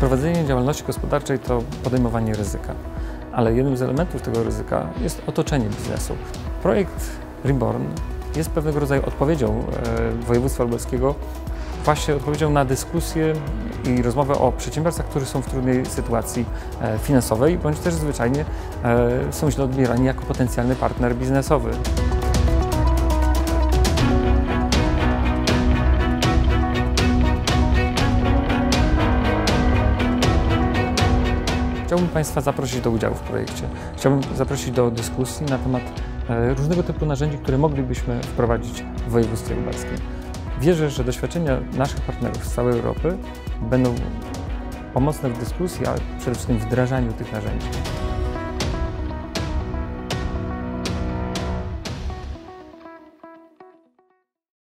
Prowadzenie działalności gospodarczej to podejmowanie ryzyka, ale jednym z elementów tego ryzyka jest otoczenie biznesu. Projekt Reborn jest pewnego rodzaju odpowiedzią województwa lubelskiego, właśnie odpowiedzią na dyskusję i rozmowę o przedsiębiorcach, którzy są w trudnej sytuacji finansowej, bądź też zwyczajnie są źle odbierani jako potencjalny partner biznesowy. Chciałbym Państwa zaprosić do udziału w projekcie. Chciałbym zaprosić do dyskusji na temat różnego typu narzędzi, które moglibyśmy wprowadzić w województwie lubelskim. Wierzę, że doświadczenia naszych partnerów z całej Europy będą pomocne w dyskusji, ale przede wszystkim w wdrażaniu tych narzędzi.